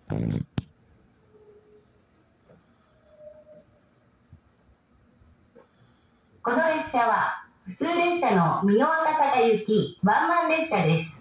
この列車は普通列車の美濃赤坂行きワンマン列車です。